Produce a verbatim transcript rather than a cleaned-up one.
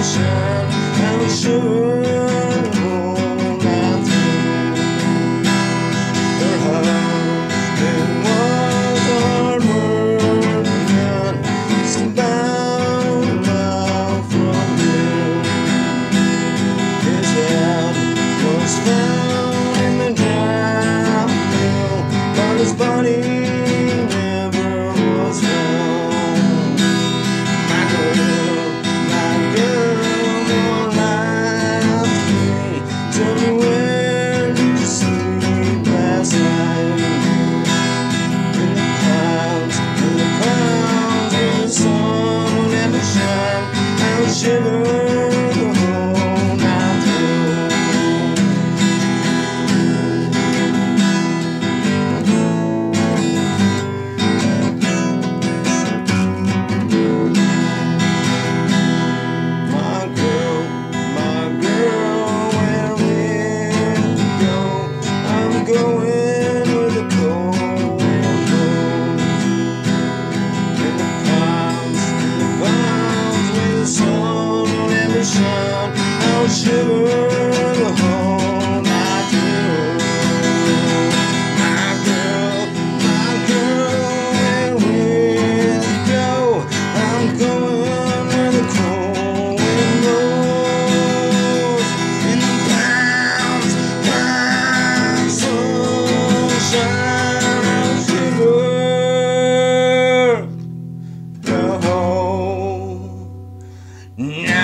shine, I will shiver the whole night through. Her husband was a hard working man, just about a mile from here. His head was found in the dry mill, but his body never was found. My girl, my girl, won't lie to me. Tell me, where did you sleep last night? In the clouds, in the clouds, where the sun will never shine. I will shiver the whole night through. My girl, my girl, where will you go? I'm going where the cold wind blows. In the clouds, in the clouds, where the sun will never shine. I'll shiver the whole night through. My girl, my girl, where will you go? I'm going where the cold wind blows. In the clouds, clouds, sunshine, I'll shiver the whole night.